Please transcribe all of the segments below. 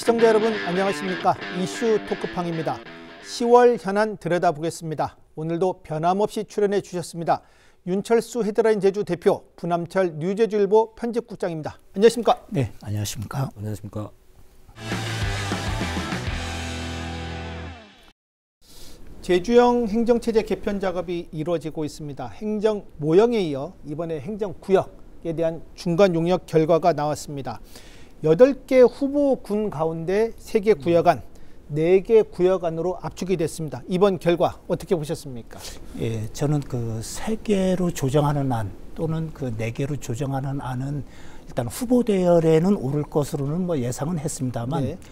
시청자 여러분 안녕하십니까. 이슈 토크팡입니다. 10월 현안 들여다보겠습니다. 오늘도 변함없이 출연해 주셨습니다. 윤철수 헤드라인 제주 대표, 부남철 뉴제주일보 편집국장입니다. 안녕하십니까. 네, 안녕하십니까. 안녕하십니까. 제주형 행정체제 개편 작업이 이루어지고 있습니다. 행정 모형에 이어 이번에 행정구역에 대한 중간 용역 결과가 나왔습니다. 8개 후보군 가운데 3개 구역안, 4개 구역안으로 압축이 됐습니다. 이번 결과 어떻게 보셨습니까? 예, 저는 그 3개로 조정하는 안 또는 그 4개로 조정하는 안은 일단 후보 대열에는 오를 것으로는 뭐 예상은 했습니다만 네.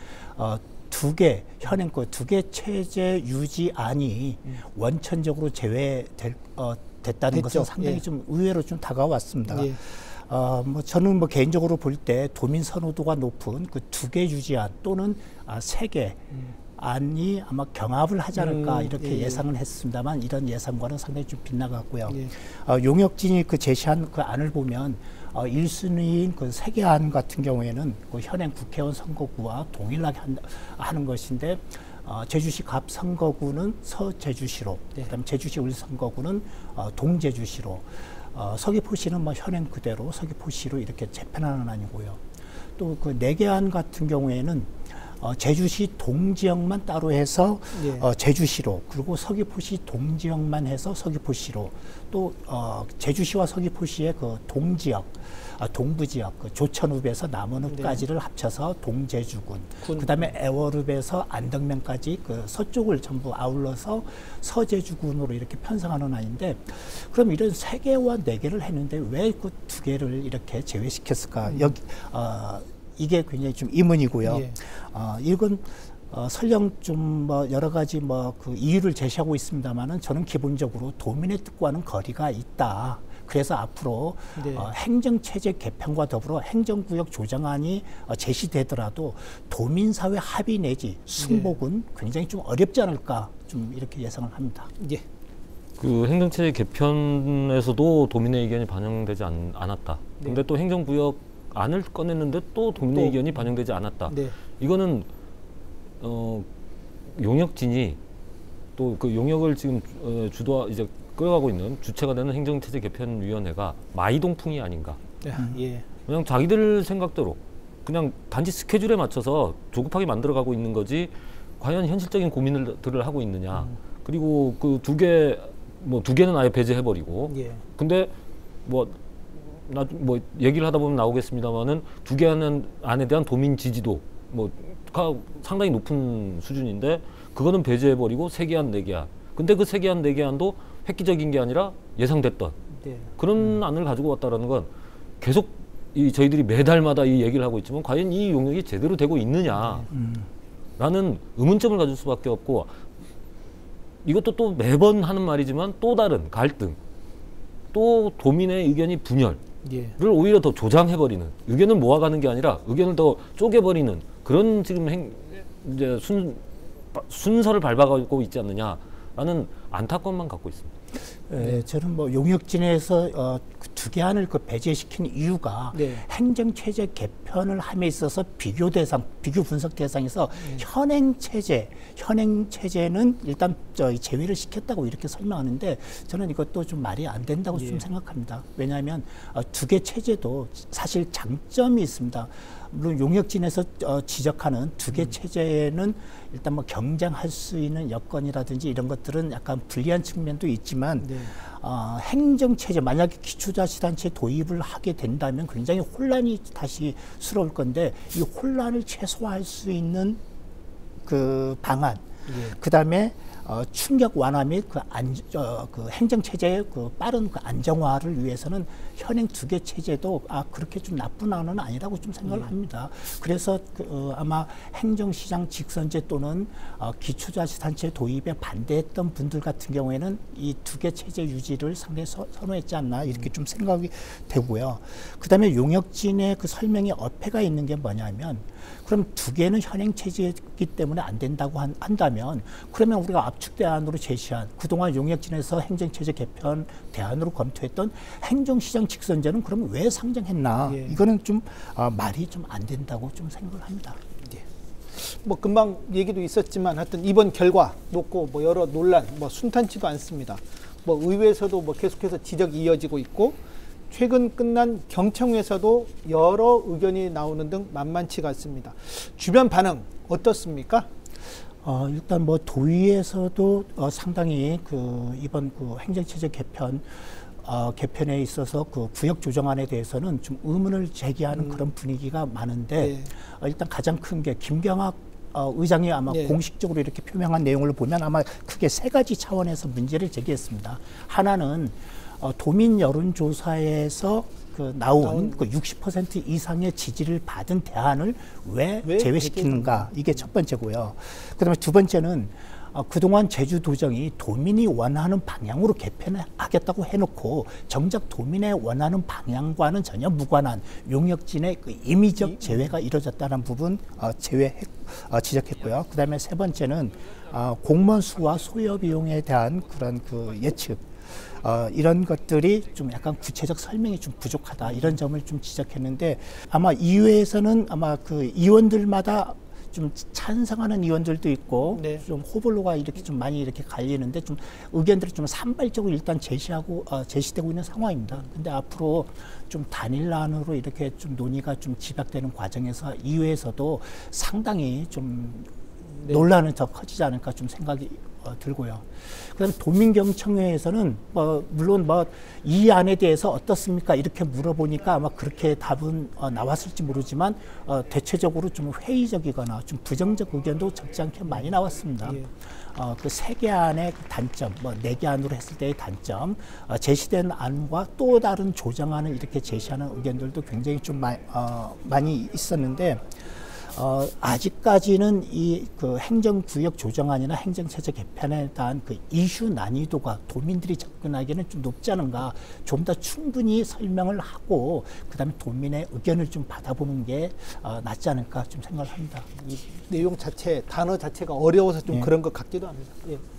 2개 현행 거 2개 체제 유지안이 원천적으로 됐다는 것은 상당히 예. 좀 의외로 좀 다가왔습니다. 예. 뭐 저는 뭐 개인적으로 볼 때 도민 선호도가 높은 그 2개 유지안 또는 3개 안이 아마 경합을 하지 않을까 이렇게 예. 예상을 했습니다만 이런 예상과는 상당히 좀 빗나갔고요. 예. 용역진이 그 제시한 그 안을 보면 1순위인 그 3개 안 같은 경우에는 그 현행 국회의원 선거구와 동일하게 하는 것인데 제주시 갑 선거구는 서제주시로, 네. 그다음에 제주시 을 선거구는 동제주시로, 서귀포시는 뭐 현행 그대로 서귀포시로 이렇게 재편하는 안이고요. 또 그 4개 안 같은 경우에는 제주시 동지역만 따로 해서 예. 제주시로, 그리고 서귀포시 동지역만 해서 서귀포시로, 또 제주시와 서귀포시의 그 동지역, 동부지역, 그 조천읍에서 남원읍까지를 합쳐서 동제주군, 그다음에 애월읍에서 안덕면까지 그 서쪽을 전부 아울러서 서제주군으로 이렇게 편성하는 안인데, 그럼 이런 3개와 4개를 했는데 왜 그 2개를 이렇게 제외시켰을까? 이게 굉장히 좀 의문이고요. 예. 이건 설령 좀 뭐 여러 가지 뭐 그 이유를 제시하고 있습니다만은 저는 기본적으로 도민의 뜻과는 거리가 있다. 그래서 앞으로 네. 행정체제 개편과 더불어 행정구역 조정안이 제시되더라도 도민사회 합의 내지 승복은 굉장히 좀 어렵지 않을까 좀 이렇게 예상을 합니다. 예. 그 행정체제 개편에서도 도민의 의견이 반영되지 않았다. 네. 근데 또 행정구역 안을 꺼냈는데 또 도민의 의견이 반영되지 않았다. 네. 이거는 용역진이 또 그 용역을 지금 이제 끌어가고 있는 주체가 되는 행정체제 개편위원회가 마이동풍이 아닌가. 예. 그냥 자기들 생각대로 그냥 단지 스케줄에 맞춰서 조급하게 만들어가고 있는 거지 과연 현실적인 고민들을 하고 있느냐. 그리고 그 2개는 아예 배제해버리고. 예. 근데 뭐 얘기를 하다 보면 나오겠습니다만은 2개 안에 대한 도민 지지도 뭐가 상당히 높은 수준인데 그거는 배제해버리고 3개 안, 4개 안. 근데 그 3개 안, 4개 안도 획기적인 게 아니라 예상됐던 네. 그런 안을 가지고 왔다라는 건 계속 저희들이 매달마다 이 얘기를 하고 있지만 과연 이 용역이 제대로 되고 있느냐라는 의문점을 가질 수밖에 없고, 이것도 또 매번 하는 말이지만 또 다른 갈등, 또 도민의 의견이 분열을 예. 오히려 더 조장해버리는, 의견을 모아가는 게 아니라 의견을 더 쪼개버리는 그런 지금 이제 순서를 밟아가고 있지 않느냐라는 안타까움만 갖고 있습니다. 네, 저는 뭐 용역진에서 2개 안을 그 배제시킨 이유가 네. 행정체제 개편을 함에 있어서 비교 분석 대상에서 현행 체제는 일단 제외를 시켰다고 이렇게 설명하는데 저는 이것도 좀 말이 안 된다고 좀 생각합니다. 왜냐하면 2개 체제도 사실 장점이 있습니다. 물론 용역진에서 지적하는 2개 체제는 일단 뭐 경쟁할 수 있는 여건이라든지 이런 것들은 약간 불리한 측면도 있지만 네. 행정체제 만약에 기초자치단체 도입을 하게 된다면 굉장히 혼란이 다시 스러울 건데 이 혼란을 최소화할 수 있는 그 방안, 그다음에 충격 완화 및 그 행정체제의 그 빠른 그 안정화를 위해서는 현행 2개 체제도 그렇게 좀 나쁜 안은 아니라고 좀 생각을 합니다. 그래서 아마 행정시장 직선제 또는 기초자치단체 도입에 반대했던 분들 같은 경우에는 이 2개 체제 유지를 상당히 선호했지 않나 이렇게 좀 생각이 되고요. 그다음에 용역진의 그 설명에 어폐가 있는 게 뭐냐면, 그럼 2개는 현행 체제이기 때문에 안 된다고 한다면 그러면 우리가 압축 대안으로 제시한 그동안 용역진에서 행정체제 개편 대안으로 검토했던 행정시장 직선제는 그럼 왜 상정했나? 이거는 좀 말이 좀 안 된다고 좀 생각을 합니다. 뭐 금방 얘기도 있었지만 하여튼 이번 결과 놓고 뭐 여러 논란 뭐 순탄치도 않습니다. 뭐 의회에서도 뭐 계속해서 지적이 이어지고 있고 최근 끝난 경청회에서도 여러 의견이 나오는 등 만만치가 않습니다. 주변 반응 어떻습니까? 일단 뭐 도의에서도 상당히 이번 행정체제 개편에 있어서 구역 조정안에 대해서는 좀 의문을 제기하는 그런 분위기가 많은데 일단 가장 큰 게 김경학 의장이 아마 공식적으로 이렇게 표명한 내용을 보면 아마 크게 세 가지 차원에서 문제를 제기했습니다. 하나는 도민 여론조사에서 나온 60% 이상의 지지를 받은 대안을 왜 제외시키는가, 이게 첫 번째고요. 그다음에 두 번째는 그동안 제주도정이 도민이 원하는 방향으로 개편하겠다고 해놓고 정작 도민의 원하는 방향과는 전혀 무관한 용역진의 임의적 제외가 이루어졌다는 부분 지적했고요. 그다음에 세 번째는 공무원 수와 소요 비용에 대한 그런 예측, 이런 것들이 좀 약간 구체적 설명이 좀 부족하다, 이런 점을 좀 지적했는데, 아마 이회에서는 아마 의원들마다 좀 찬성하는 의원들도 있고 좀 호불호가 이렇게 좀 많이 이렇게 갈리는데 좀 의견들이 좀 산발적으로 일단 제시되고 있는 상황입니다. 근데 앞으로 좀 단일안으로 이렇게 좀 논의가 좀 집약되는 과정에서 이회에서도 상당히 좀 논란은 더 커지지 않을까 좀 생각이 들고요. 그다음 도민경청회에서는 물론 이 안에 대해서 어떻습니까? 이렇게 물어보니까 아마 그렇게 답은 나왔을지 모르지만 대체적으로 좀 회의적이거나 좀 부정적 의견도 적지 않게 많이 나왔습니다. 그 세 개 안의 단점, 네 개 안으로 했을 때의 단점, 제시된 안과 또 다른 조정안을 이렇게 제시하는 의견들도 굉장히 좀 많이 있었는데, 아직까지는 이 행정구역 조정안이나 행정체제 개편에 대한 이슈 난이도가 도민들이 접근하기에는 좀 높지 않은가, 좀 더 충분히 설명을 하고 그다음에 도민의 의견을 좀 받아보는 게 낫지 않을까 좀 생각을 합니다. 이 내용 자체, 단어 자체가 어려워서 좀 그런 것 같기도 합니다.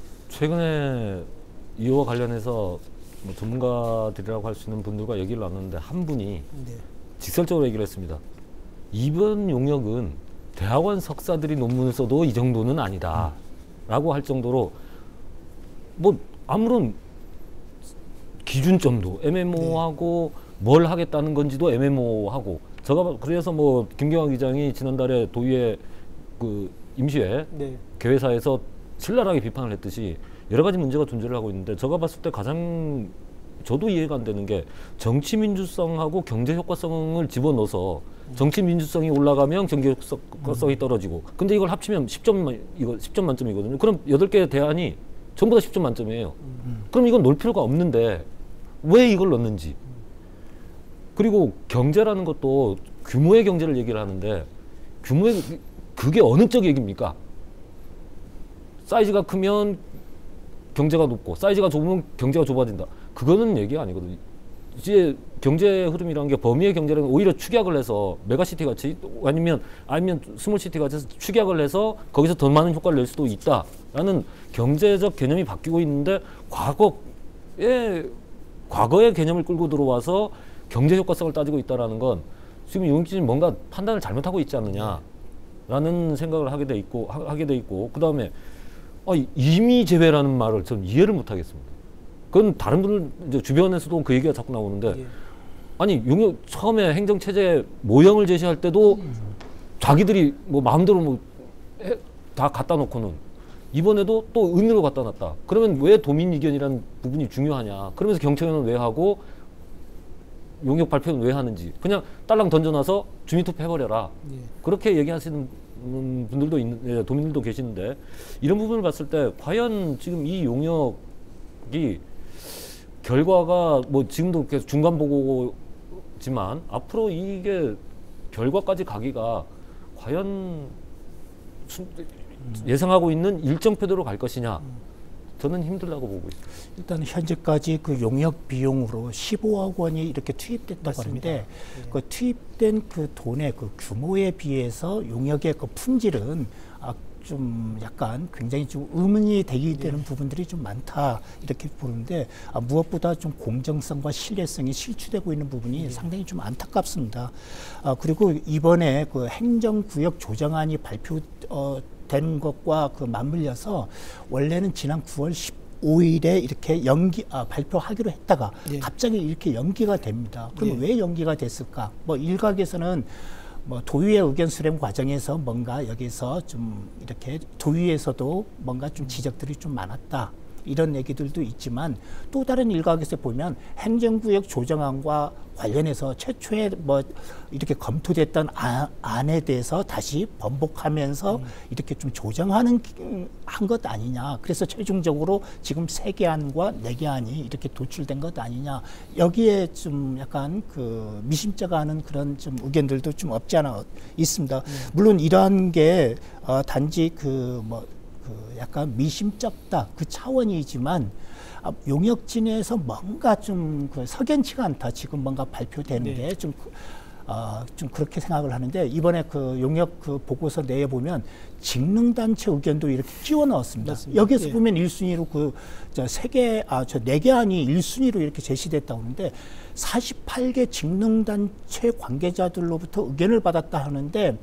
최근에 이와 관련해서 뭐 전문가들이라고 할 수 있는 분들과 얘기를 나눴는데 한 분이 직설적으로 얘기를 했습니다. 이번 용역은 대학원 석사들이 논문을 써도 이 정도는 아니다 라고 할 정도로 뭐 아무런 기준점도 애매모호하고 뭘 하겠다는 건지도 애매모호하고, 제가 그래서 뭐 김경학 의장이 지난달에 도의회 임시회 개회사에서 신랄하게 비판을 했듯이 여러 가지 문제가 존재를 하고 있는데, 제가 봤을 때 가장 저도 이해가 안 되는 게 정치 민주성하고 경제 효과성을 집어넣어서 정치 민주성이 올라가면 경제 효과성이 떨어지고, 근데 이걸 합치면 10점 만점이거든요. 그럼 8개의 대안이 전부 다 10점 만점이에요. 그럼 이건 넣을 필요가 없는데 왜 이걸 넣는지. 그리고 경제라는 것도 규모의 경제를 얘기를 하는데, 그게 어느 쪽 얘기입니까? 사이즈가 크면 경제가 높고 사이즈가 좁으면 경제가 좁아진다. 그거는 얘기가 아니거든요. 이제 경제 흐름이라는 게 범위의 경제라는 오히려 축약을 해서 메가시티 같이 아니면 스몰시티 같이 축약을 해서 거기서 더 많은 효과를 낼 수도 있다라는 경제적 개념이 바뀌고 있는데, 과거의 개념을 끌고 들어와서 경제 효과성을 따지고 있다라는 건 지금 용역진이 뭔가 판단을 잘못하고 있지 않느냐라는 생각을 하게 돼 있고 그다음에 이미 제외라는 말을 전 이해를 못 하겠습니다. 그건 다른 분들 이제 주변에서도 그 얘기가 자꾸 나오는데, 아니 용역 처음에 행정체제 모형을 제시할 때도 자기들이 뭐 마음대로 다 갖다 놓고는 이번에도 또 의미로 갖다 놨다. 그러면 왜 도민 의견이라는 부분이 중요하냐? 그러면서 경청회는 왜 하고 용역 발표는 왜 하는지 그냥 딸랑 던져놔서 주민투표 해버려라. 그렇게 얘기하시는 분들도 도민들도 계시는데, 이런 부분을 봤을 때 과연 지금 이 용역이 결과가 뭐 지금도 계속 중간 보고지만 앞으로 이게 결과까지 가기가 과연 예상하고 있는 일정 표대로 갈 것이냐, 저는 힘들다고 보고 있습니다. 일단 현재까지 용역 비용으로 15억 원이 이렇게 투입됐다고 하는데, 투입된 돈의 규모에 비해서 용역의 품질은 좀 약간 굉장히 좀 의문이 되는 부분들이 좀 많다 이렇게 보는데 무엇보다 좀 공정성과 신뢰성이 실추되고 있는 부분이 상당히 좀 안타깝습니다. 그리고 이번에 그 행정구역 조정안이 발표된 것과 그 맞물려서 원래는 지난 9월 15일에 이렇게 발표하기로 했다가 갑자기 이렇게 연기가 됩니다. 그럼 왜 연기가 됐을까? 뭐 일각에서는 뭐 도의회 의견 수렴 과정에서 뭔가 여기서 좀 이렇게 도의회에서도 뭔가 좀 지적들이 좀 많았다. 이런 얘기들도 있지만 또 다른 일각에서 보면 행정구역 조정안과 관련해서 최초에 뭐 이렇게 검토됐던 안에 대해서 다시 번복하면서 이렇게 좀 조정하는 한 것 아니냐. 그래서 최종적으로 지금 3개 안과 4개 안이 이렇게 도출된 것 아니냐. 여기에 좀 약간 그 미심쩍어하는 그런 좀 의견들도 좀 없지 않아 있습니다. 물론 이러한 게 단지 약간 미심쩍다 그 차원이지만 용역진에서 뭔가 좀 석연치가 않다. 지금 뭔가 발표되는 게 좀 그렇게 생각을 하는데 이번에 그 용역 그 보고서 내에 보면 직능단체 의견도 이렇게 끼워 넣었습니다. 맞습니다. 여기에서 보면 1순위로 저 4개 안이 1순위로 이렇게 제시됐다고 하는데 48개 직능단체 관계자들로부터 의견을 받았다 하는데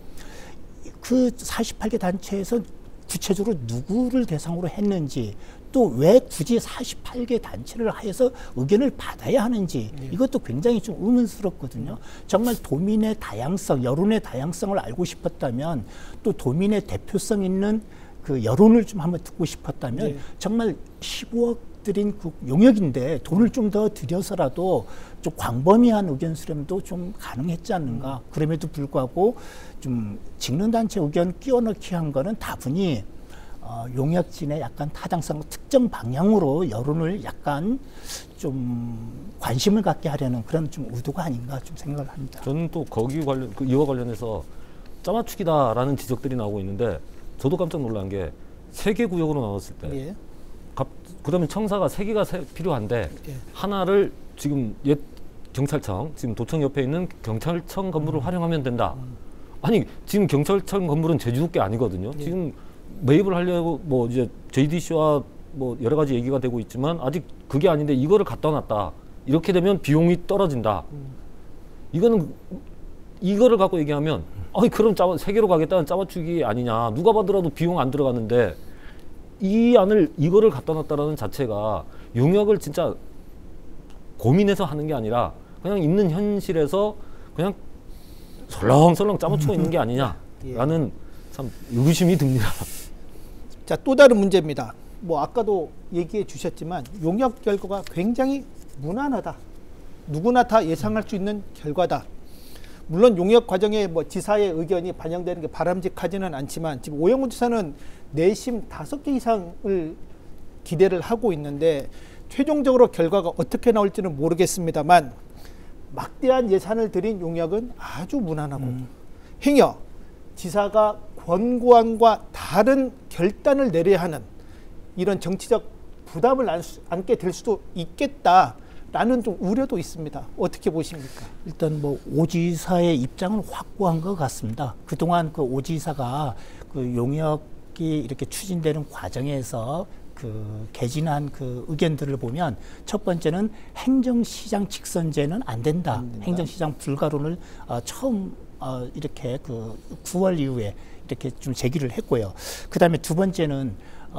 그 48개 단체에서 구체적으로 누구를 대상으로 했는지 또 왜 굳이 48개 단체를 하여서 의견을 받아야 하는지 이것도 굉장히 좀 의문스럽거든요. 정말 도민의 다양성, 여론의 다양성을 알고 싶었다면 또 도민의 대표성 있는 그 여론을 좀 한번 듣고 싶었다면 정말 15억 들인 그 용역인데 돈을 좀 더 들여서라도 좀 광범위한 의견 수렴도 좀 가능했지 않는가. 그럼에도 불구하고 좀 직능단체 의견 끼워넣기 한 거는 다분히 용역진의 약간 타당성 특정 방향으로 여론을 약간 좀 관심을 갖게 하려는 그런 좀 의도가 아닌가 좀 생각을 합니다. 저는 또 거기 이와 관련해서 짜맞추기다라는 지적들이 나오고 있는데 저도 깜짝 놀란 게 3개 구역으로 나눴을 때 그러면 청사가 3개가 필요한데 하나를 지금 옛 경찰청 지금 도청 옆에 있는 경찰청 건물을 활용하면 된다. 아니 지금 경찰청 건물은 제주도께 아니거든요. 지금 매입을 하려고 뭐 이제 JDC와 뭐 여러 가지 얘기가 되고 있지만 아직 그게 아닌데 이거를 갖다 놨다. 이렇게 되면 비용이 떨어진다. 이거를 갖고 얘기하면 그럼 3개로 가겠다는 짜맞추기 아니냐. 누가 봐더라도 비용 안 들어가는데 이거를 갖다 놨다라는 자체가 용역을 진짜 고민해서 하는 게 아니라 그냥 있는 현실에서 그냥 설렁설렁 짜맞추고 있는 게 아니냐라는 참 의구심이 듭니다. 자, 또 다른 문제입니다. 뭐 아까도 얘기해 주셨지만 용역 결과가 굉장히 무난하다. 누구나 다 예상할 수 있는 결과다. 물론 용역 과정에 뭐 지사의 의견이 반영되는 게 바람직하지는 않지만 지금 오영훈 지사는 내심 5개 이상을 기대를 하고 있는데 최종적으로 결과가 어떻게 나올지는 모르겠습니다만 막대한 예산을 들인 용역은 아주 무난하고 행여 지사가 권고안과 다른 결단을 내려야 하는 이런 정치적 부담을 안게 될 수도 있겠다라는 좀 우려도 있습니다. 어떻게 보십니까? 일단 뭐 오지사의 입장을 확고한 것 같습니다. 그동안 그 오지사가 그 용역이 이렇게 추진되는 과정에서 그 개진한 그 의견들을 보면 첫 번째는 행정시장 직선제는 안 된다. 행정시장 불가론을 처음 이렇게 그 9월 이후에 이렇게 좀 제기를 했고요. 그 다음에 두 번째는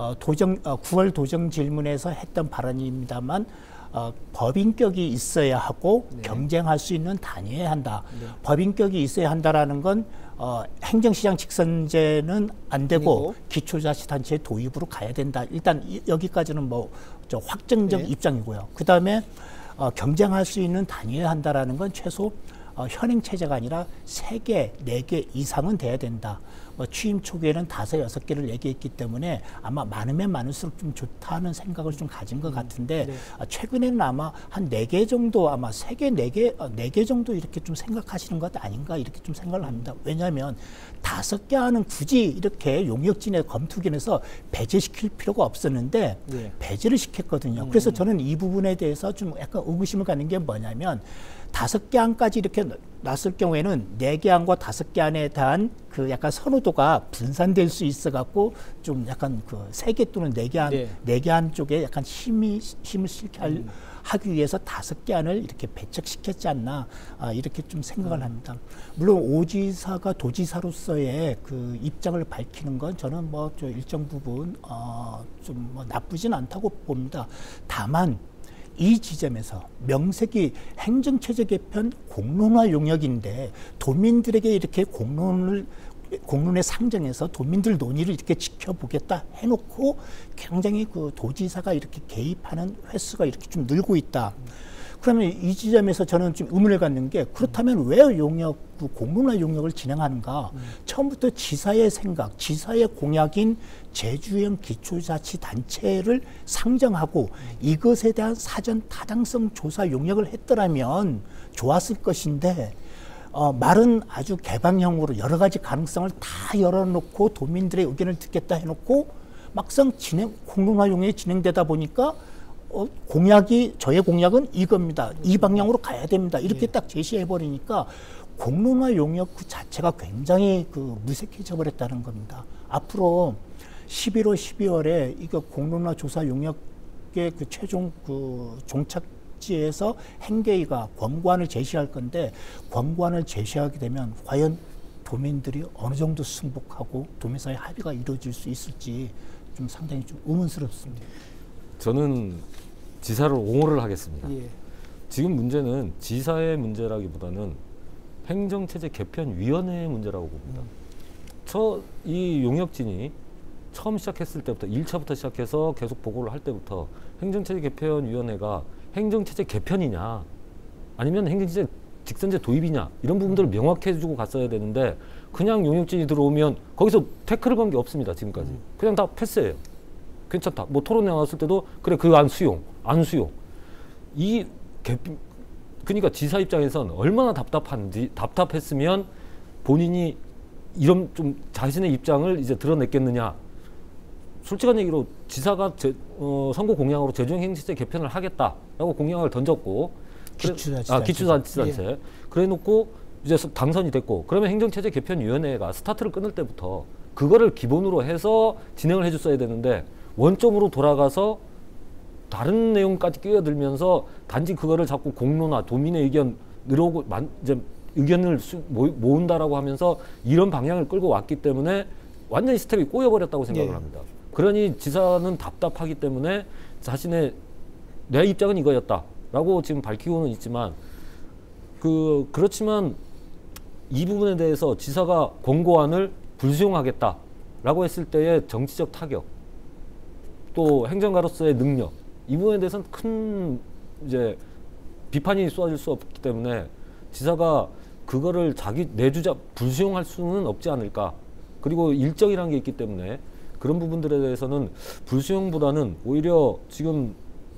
9월 도정 질문에서 했던 발언입니다만 법인격이 있어야 하고 경쟁할 수 있는 단위여야 한다. 법인격이 있어야 한다라는 건 행정시장 직선제는 안 되고 기초자치단체 도입으로 가야 된다. 일단 여기까지는 뭐 확정적 입장이고요. 그 다음에 경쟁할 수 있는 단위여야 한다라는 건 최소 현행 체제가 아니라 3개, 4개 이상은 돼야 된다. 취임 초기에는 5, 6개를 얘기했기 때문에 아마 많으면 많을수록 좀 좋다는 생각을 좀 가진 것 같은데 최근에는 아마 한 4개 정도 아마 3개, 4개 정도 이렇게 좀 생각하시는 것 아닌가 이렇게 좀 생각을 합니다. 왜냐하면 5개 안은 굳이 이렇게 용역진의 검토견에서 배제시킬 필요가 없었는데 배제를 시켰거든요. 그래서 저는 이 부분에 대해서 좀 약간 의구심을 갖는 게 뭐냐면 5개 안까지 이렇게 놨을 경우에는 4개 안과 5개 안에 대한 그 약간 선호도가 분산될 수 있어 갖고 좀 약간 그 3개 또는 4개 안, 네. 4개 안 쪽에 약간 힘을 실게 하기 위해서 5개 안을 이렇게 배척시켰지 않나, 이렇게 좀 생각을 합니다. 물론 오 지사가 도지사로서의 그 입장을 밝히는 건 저는 뭐 저 일정 부분 좀 뭐 나쁘진 않다고 봅니다. 다만 이 지점에서 명색이 행정체제 개편 공론화 용역인데 도민들에게 이렇게 공론에 상정해서 도민들 논의를 이렇게 지켜보겠다 해놓고 굉장히 그 도지사가 이렇게 개입하는 횟수가 이렇게 좀 늘고 있다. 그러면 이 지점에서 저는 좀 의문을 갖는 게, 그렇다면 왜 공론화 용역을 진행하는가? 처음부터 지사의 생각, 지사의 공약인 제주형 기초자치단체를 상정하고 이것에 대한 사전 타당성 조사 용역을 했더라면 좋았을 것인데, 말은 아주 개방형으로 여러 가지 가능성을 다 열어놓고 도민들의 의견을 듣겠다 해놓고 막상 공론화 용역이 진행되다 보니까 저의 공약은 이겁니다. 이 방향으로 가야 됩니다. 이렇게 딱 제시해버리니까 공론화 용역 그 자체가 굉장히 그 무색해져 버렸다는 겁니다. 앞으로 11월, 12월에 이거 공론화 조사 용역의 그 최종 그 종착지에서 행계위가 권고안을 제시할 건데, 권고안을 제시하게 되면 과연 도민들이 어느 정도 승복하고 도민사회 합의가 이루어질 수 있을지 좀 상당히 좀 의문스럽습니다. 저는 지사를 옹호를 하겠습니다. 예. 지금 문제는 지사의 문제라기보다는 행정체제 개편위원회의 문제라고 봅니다. 이 용역진이 처음 시작했을 때부터 1차부터 시작해서 계속 보고를 할 때부터 행정체제 개편위원회가 행정체제 개편이냐 아니면 행정체제 직선제 도입이냐 이런 부분들을 명확히 해주고 갔어야 되는데, 그냥 용역진이 들어오면 거기서 태클을 건 게 없습니다. 지금까지 그냥 다 패스예요. 괜찮다. 뭐 토론회 나왔을 때도 그래, 그 안 수용. 그러니까 지사 입장에선 얼마나 답답했으면 본인이 이런 좀 자신의 입장을 이제 드러냈겠느냐. 솔직한 얘기로 지사가 선거 공약으로 제주형 행정체제 개편을 하겠다라고 공약을 던졌고, 기초자치단체. 예. 그래놓고 이제 당선이 됐고, 그러면 행정체제 개편위원회가 스타트를 끊을 때부터 그거를 기본으로 해서 진행을 해줬어야 되는데, 원점으로 돌아가서 다른 내용까지 끼어들면서 단지 그거를 자꾸 공론화, 도민의 의견 늘어오고 이제 의견을 모은다라고 하면서 이런 방향을 끌고 왔기 때문에 완전히 스텝이 꼬여버렸다고 생각을 합니다. 그러니 지사는 답답하기 때문에 내 입장은 이거였다라고 지금 밝히고는 있지만, 그렇지만 이 부분에 대해서 지사가 권고안을 불수용하겠다라고 했을 때의 정치적 타격, 또 행정가로서의 능력, 이 부분에 대해서는 큰 이제 비판이 쏟아질 수 없기 때문에 지사가 그거를 내주자 불수용할 수는 없지 않을까. 그리고 일정이라는 게 있기 때문에 그런 부분들에 대해서는 불수용보다는 오히려 지금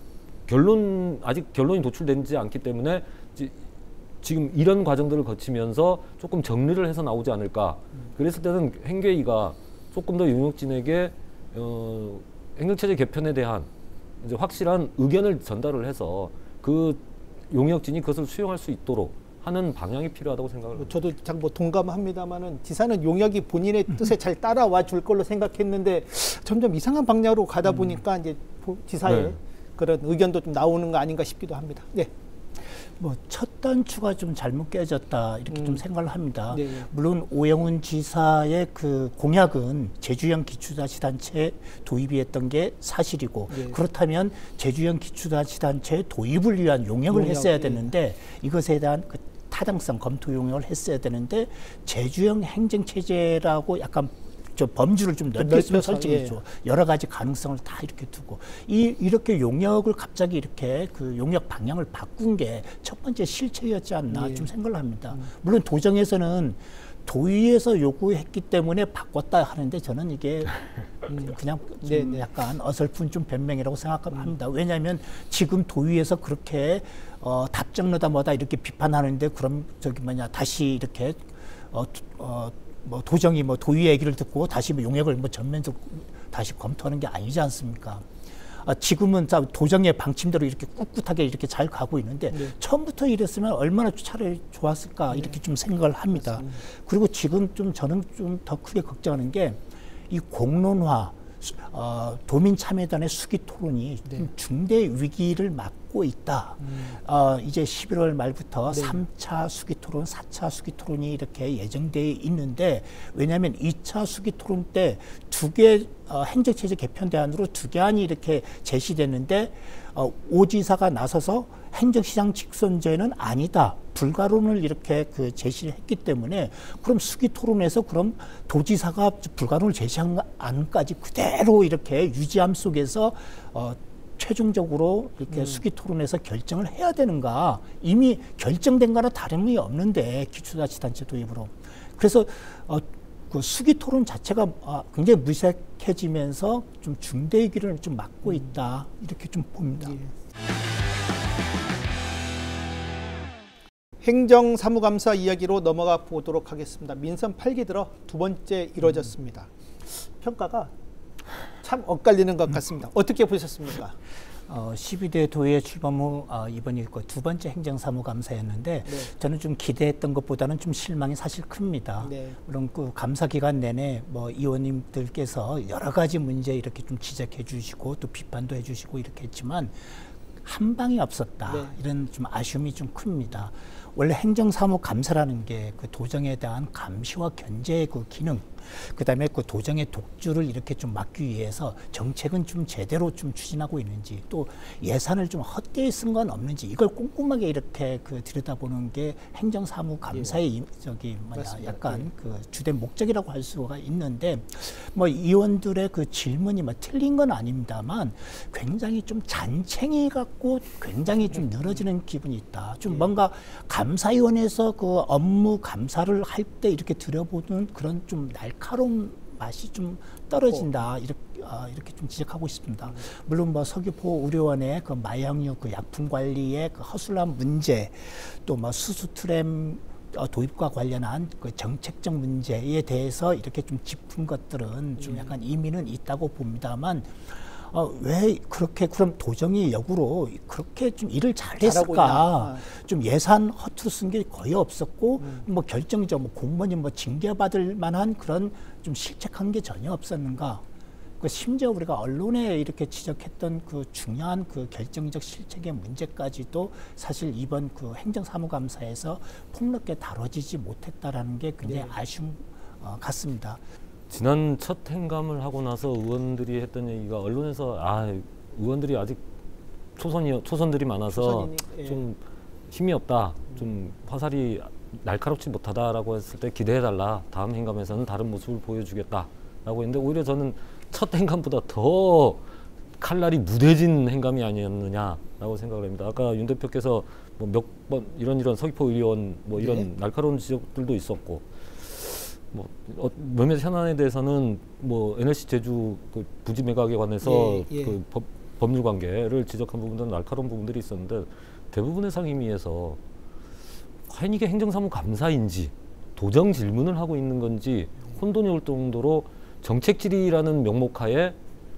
아직 결론이 도출되지 않기 때문에 지금 이런 과정들을 거치면서 조금 정리를 해서 나오지 않을까. 그랬을 때는 행계위가 조금 더 용역진에게 행정체제 개편에 대한 이제 확실한 의견을 전달을 해서 그 용역진이 그것을 수용할 수 있도록 하는 방향이 필요하다고 생각을 합니다. 저도 뭐 동감합니다만은 지사는 용역이 본인의 뜻에 잘 따라와 줄 걸로 생각했는데 점점 이상한 방향으로 가다 보니까 이제 지사의 그런 의견도 좀 나오는 거 아닌가 싶기도 합니다. 네. 뭐 첫 단추가 좀 잘못 깨졌다 이렇게 좀 생각을 합니다. 네. 물론 오영훈 지사의 그 공약은 제주형 기초자치단체 도입이었던 게 사실이고, 그렇다면 제주형 기초자치단체 도입을 위한 용역을 했어야 되는데, 이것에 대한 그 타당성 검토 용역을 했어야 되는데, 제주형 행정체제라고 약간 범주를 좀 넓혔으면 설정했죠. 여러 가지 가능성을 다 이렇게 두고 이렇게 용역을 갑자기 이렇게 그 용역 방향을 바꾼 게 첫 번째 실체였지 않나 좀 생각을 합니다. 물론 도정에서는 도의에서 요구했기 때문에 바꿨다 하는데, 저는 이게 그냥 좀 약간 어설픈 좀 변명이라고 생각합니다. 왜냐하면 지금 도의에서 그렇게 답정너다 뭐다 이렇게 비판하는데, 그럼 다시 이렇게 뭐 도정이 도의 얘기를 듣고 다시 용역을 전면적으로 다시 검토하는 게 아니지 않습니까? 지금은 도정의 방침대로 이렇게 꿋꿋하게 이렇게 잘 가고 있는데 네. 처음부터 이랬으면 얼마나 차라리 좋았을까 이렇게 좀 생각을 합니다. 맞습니다. 그리고 지금 좀 저는 좀 더 크게 걱정하는 게 이 공론화 도민 참여단의 수기 토론이 네. 좀 중대 위기를 맞고 있다. 이제 11월 말부터 네. 3차 수기 토론, 4차 수기 토론이 이렇게 예정되어 있는데 왜냐하면 2차 수기 토론 때 두 개 행정체제 개편 대안으로 두 개 안이 이렇게 제시됐는데 오 지사가 나서서 행정시장 직선제는 아니다. 불가론을 이렇게 그 제시를 했기 때문에 그럼 수기 토론에서 그럼 도지사가 불가론을 제시한 안까지 그대로 이렇게 유지함 속에서 최종적으로 이렇게 수기 토론에서 결정을 해야 되는가. 이미 결정된 거나 다름이 없는데 기초자치단체 도입으로. 그래서 그 수기 토론 자체가 굉장히 무색해지면서 좀 중대 위기를 좀 맞고 있다. 이렇게 좀 봅니다. 예. 행정사무감사 이야기로 넘어가 보도록 하겠습니다. 민선 8기 들어 두 번째 이루어졌습니다. 평가가 참 엇갈리는 것 같습니다. 어떻게 보셨습니까? 12대 도의회 출범 후 이번이 두 번째 행정사무감사였는데 네. 저는 좀 기대했던 것보다는 좀 실망이 사실 큽니다. 네. 물론 그 감사 기간 내내 의원님들께서 여러 가지 문제 이렇게 좀 지적해 주시고 또 비판도 해 주시고 이렇게 했지만 한 방이 없었다. 네. 이런 좀 아쉬움이 좀 큽니다. 원래 행정사무감사라는 게 그 도정에 대한 감시와 견제의 그 기능, 그다음에 그 도정의 독주를 이렇게 좀 막기 위해서 정책은 좀 제대로 좀 추진하고 있는지, 또 예산을 좀 헛되이 쓴 건 없는지 이걸 꼼꼼하게 이렇게 그 들여다보는 게 행정사무감사의 맞습니다. 약간 그 주된 목적이라고 할 수가 있는데 의원들의 그 질문이 틀린 건 아닙니다만 굉장히 좀 잔챙이 같고 굉장히 좀 늘어지는 기분이 있다. 좀 뭔가 감사위원회에서 그 업무 감사를 할 때 이렇게 들여보는 그런 좀 날카로운 맛이 좀 떨어진다. 이렇게 좀 지적하고 싶습니다. 물론 서귀포 의료원의 그 마약류 그 약품 관리의 그 허술한 문제, 또 수수트램 도입과 관련한 그 정책적 문제에 대해서 이렇게 좀 짚은 것들은 좀 약간 의미는 있다고 봅니다만 왜 그렇게 그럼 도정이 역으로 그렇게 좀 일을 잘했을까? 좀 예산 허투루 쓴 게 거의 없었고 결정적 공무원이 징계받을 만한 그런 좀 실책한 게 전혀 없었는가? 심지어 우리가 언론에 이렇게 지적했던 그 중요한 그 결정적 실책의 문제까지도 사실 이번 그 행정사무감사에서 폭넓게 다뤄지지 못했다라는 게 굉장히 아쉬움 같습니다. 지난 첫 행감을 하고 나서 의원들이 했던 얘기가 언론에서 의원들이 아직 초선들이 많아서 좀 힘이 없다, 좀 화살이 날카롭지 못하다라고 했을 때 기대해달라. 다음 행감에서는 다른 모습을 보여주겠다라고 했는데 오히려 저는 첫 행감보다 더 칼날이 무뎌진 행감이 아니었느냐라고 생각을 합니다. 아까 윤 대표께서 몇 번 이런 서귀포 의원 이런 날카로운 지적들도 있었고. 몇몇 현안에 대해서는 NLC 제주 그 부지 매각에 관해서 그 법률 관계를 지적한 부분들은 날카로운 부분들이 있었는데 대부분의 상임위에서 과연 이게 행정사무감사인지 도정 질문을 하고 있는 건지 혼돈이 올 정도로 정책 질의라는 명목하에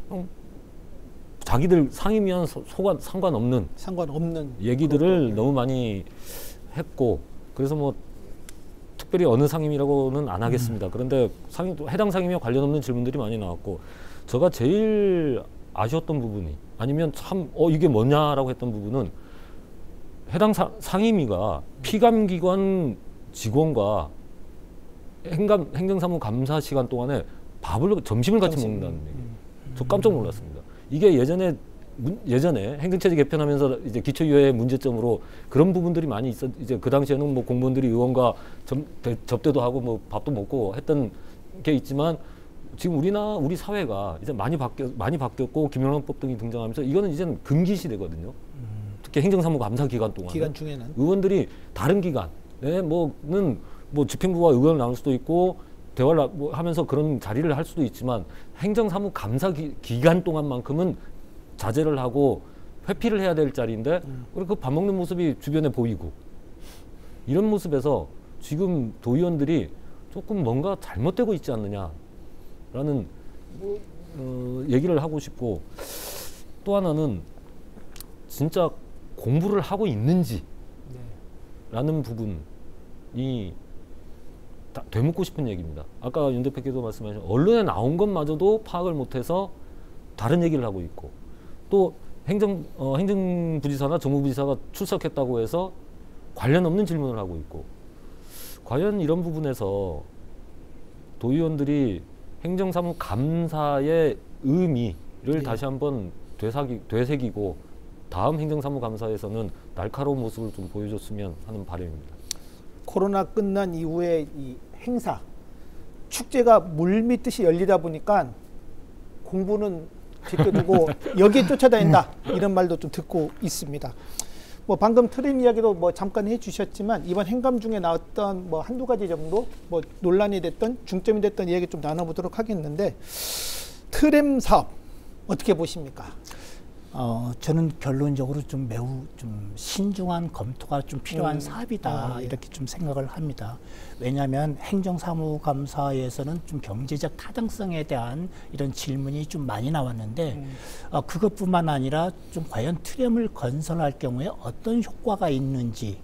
자기들 상임위원 상관없는 얘기들을 너무 많이 했고 그래서 특별히 어느 상임이라고는 안 하겠습니다. 그런데 해당 상임위와 관련 없는 질문들이 많이 나왔고 제가 제일 아쉬웠던 부분이 아니면 참 이게 뭐냐라고 했던 부분은 해당 상임위가 피감기관 직원과 행정사무 감사 시간 동안에 점심을 같이 먹는다는 얘기. 저 깜짝 놀랐습니다. 이게 예전에 행정체제 개편하면서 이제 기초유예 문제점으로 그런 부분들이 많이 이제 그 당시에는 공무원들이 의원과 접대도 하고 밥도 먹고 했던 게 있지만 지금 우리 사회가 이제 많이 바뀌었고 김영란법 등이 등장하면서 이거는 이제는 금기 시대거든요. 특히 행정사무 감사 기간 중에는 의원들이 다른 기간에 집행부와 의견을 나눌 수도 있고 대화를 하면서 그런 자리를 할 수도 있지만 행정사무 감사 기간 동안만큼은 자제를 하고 회피를 해야 될 자리인데 그 밥 먹는 모습이 주변에 보이고 이런 모습에서 지금 도의원들이 조금 뭔가 잘못되고 있지 않느냐라는 얘기를 하고 싶고 또 하나는 진짜 공부를 하고 있는지 라는 부분이 되묻고 싶은 얘기입니다. 아까 윤 대표께서 말씀하신 언론에 나온 것마저도 파악을 못해서 다른 얘기를 하고 있고, 또 행정부지사나 정무부지사가 출석했다고 해서 관련 없는 질문을 하고 있고, 과연 이런 부분에서 도의원들이 행정사무감사의 의미를 다시 한번 되새기고 다음 행정사무감사에서는 날카로운 모습을 좀 보여줬으면 하는 바람입니다. 코로나 끝난 이후에 이 행사, 축제가 물밀듯이 열리다 보니까 공부는 제껴두고 여기에 쫓아다닌다 이런 말도 좀 듣고 있습니다. 뭐 방금 트램 이야기도 뭐 잠깐 해주셨지만 이번 행감 중에 나왔던 뭐 한두 가지 정도 뭐 논란이 됐던 중점이 됐던 이야기 좀 나눠보도록 하겠는데, 트램 사업 어떻게 보십니까? 저는 결론적으로 좀 매우 좀 신중한 검토가 좀 필요한 사업이다 예. 이렇게 좀 생각을 합니다. 왜냐하면 행정사무감사에서는 좀 경제적 타당성에 대한 이런 질문이 좀 많이 나왔는데 그것뿐만 아니라 좀 과연 트램을 건설할 경우에 어떤 효과가 있는지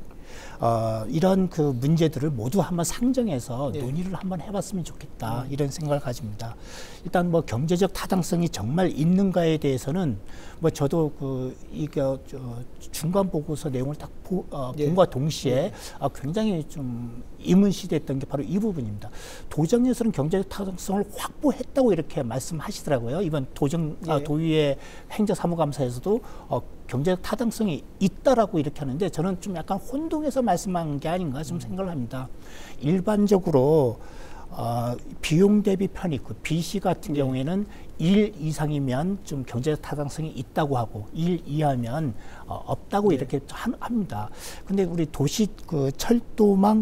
이런 그 문제들을 모두 한번 상정해서 논의를 한번 해봤으면 좋겠다 이런 생각을 가집니다. 일단 뭐 경제적 타당성이 정말 있는가에 대해서는 뭐 저도 이거 중간 보고서 내용을 딱 본과 동시에 굉장히 좀 의문시됐던 게 바로 이 부분입니다. 도정에서는 경제적 타당성을 확보했다고 이렇게 말씀하시더라고요. 이번 도의회 행정사무감사에서도 경제적 타당성이 있다라고 이렇게 하는데, 저는 좀 약간 혼동해서 말씀한 게 아닌가 좀 생각을 합니다. 일반적으로 비용 대비 편익, BC 같은 경우에는 1 이상이면 좀 경제적 타당성이 있다고 하고 1 이하면 없다고 이렇게 합니다. 근데 우리 도시 철도망